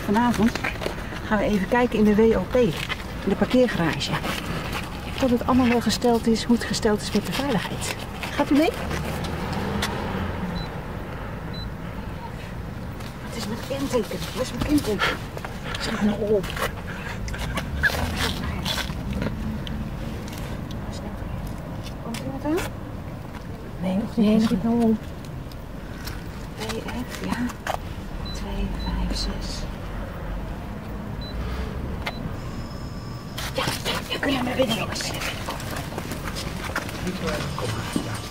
Vanavond gaan we even kijken in de WOP, in de parkeergarage. Of het allemaal wel gesteld is, hoe het gesteld is met de veiligheid. Gaat u mee? Het is mijn kenteken. Dat is mijn kenteken. Zeg maar nou op. Komt er wat aan? Nee, nog niet. Nee, schiet nou om. BF, ja. 2, 5, 6. Ja, kunnen we maar binnen, jongens. Kom maar.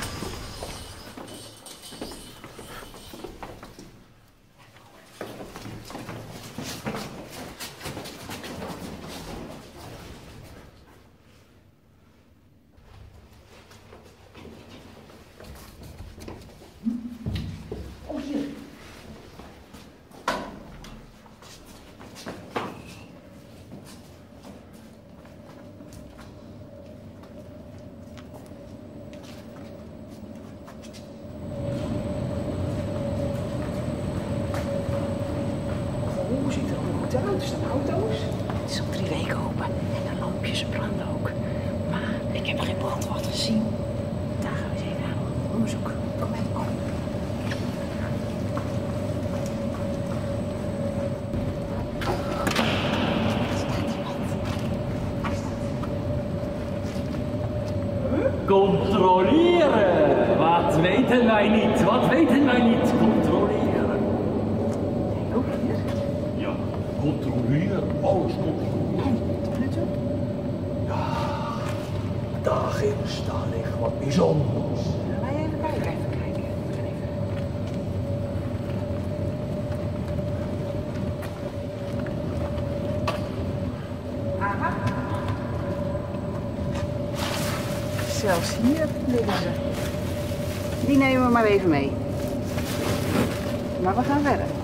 Hoe ziet er allemaal goed uit? Er staan auto's. Het is al 3 weken open en de lampjes branden ook. Maar ik heb geen brandwacht gezien. Daar gaan we eens even aan onderzoek. Kom mee, kom. Controleren! Wat weten wij niet? Wat weten wij niet? Controleren. Ook hier? Ja, controleren. Alles controleren. Tot nu toe? Ja, daarin staan ligt wat bijzonders. Gaan wij even kijken? Even kijken. Aha. Zelfs hier liggen ze. Die nemen we maar even mee. Maar we gaan verder.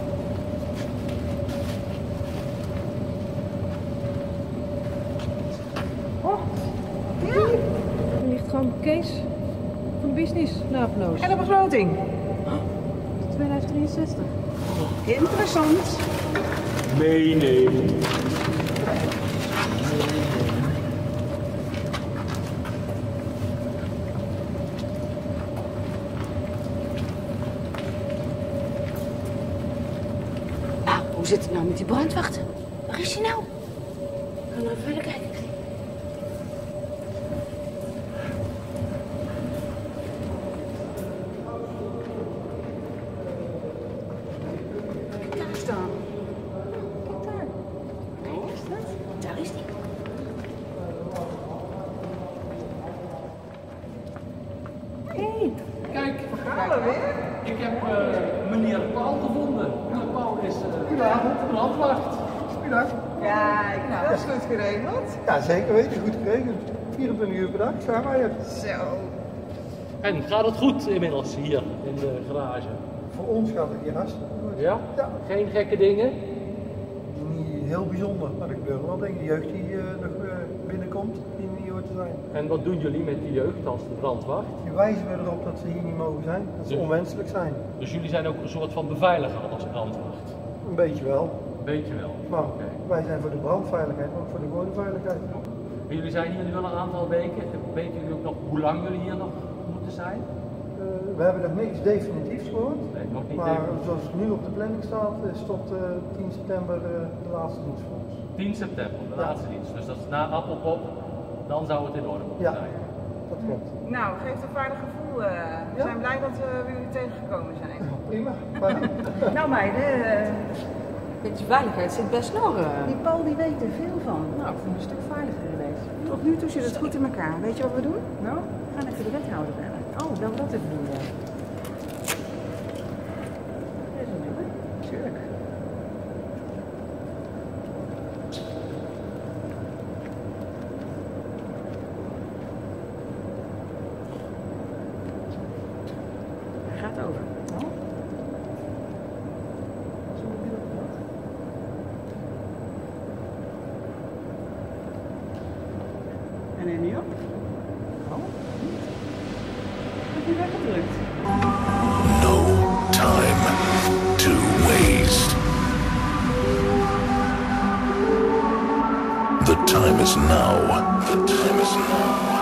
Oh, ja. Er ligt gewoon Kees van Business naamloos. En de begroting. 2063. Interessant. Meenemen. Nou, hoe zit het nou met die brandwacht? Waar is hij nou? Gaan we even verder kijken. Kijk daar staan. Kijk daar. Waar is dat? Daar is die. Hey. Kijk, Gaan we weer? ik heb meneer Paul gevonden. Meneer Paul is brandwacht. Goedendag. Kijk, nou, dat is goed geregeld. Ja, zeker weten. Goed geregeld. 24 uur per dag zijn wij er. Zo. En gaat het goed inmiddels hier in de garage? Voor ons gaat het hier hartstikke goed. Ja? Ja. Geen gekke dingen? Niet heel bijzonder, maar er gebeuren wel dingen. De jeugd die nog binnenkomt, die niet hoort te zijn. En wat doen jullie met die jeugd als de brandwacht? Die wijzen we erop dat ze hier niet mogen zijn. Dat ze Dus- onwenselijk zijn. Dus jullie zijn ook een soort van beveiliger als brandwacht? Een beetje wel. Weet je wel. Maar Oké. wij zijn voor de brandveiligheid, maar ook voor de gewone veiligheid. En jullie zijn hier nu al een aantal weken. Weten jullie ook nog hoe lang jullie hier nog moeten zijn? We hebben nog niks definitiefs gehoord. Nee, nog niet Maar definitief. zoals het nu op de planning staat, is tot 10 september de laatste dienst voor ons. 10 september, de Ja. laatste dienst. Dus dat is na Appelpop, dan zou het in orde moeten Ja. zijn. Dat klopt. Nou, geeft een veilig gevoel. We Ja. zijn blij dat we jullie tegengekomen zijn. Prima. Fijn. Nou meiden, Beetje veiligheid zit best nog. die Paul die weet er veel van. Nou, ik vind het een stuk veiliger geweest. Tot nu toe zit het goed in elkaar. Weet je wat we doen? Nou? We gaan even de wethouder bellen. Oh, dan dat even doen. Ja. Is dat nummer? Tuurlijk. Hij gaat over. En neem je op? Oh. Heb je weggedrukt? No time to waste. time is now. The time is now.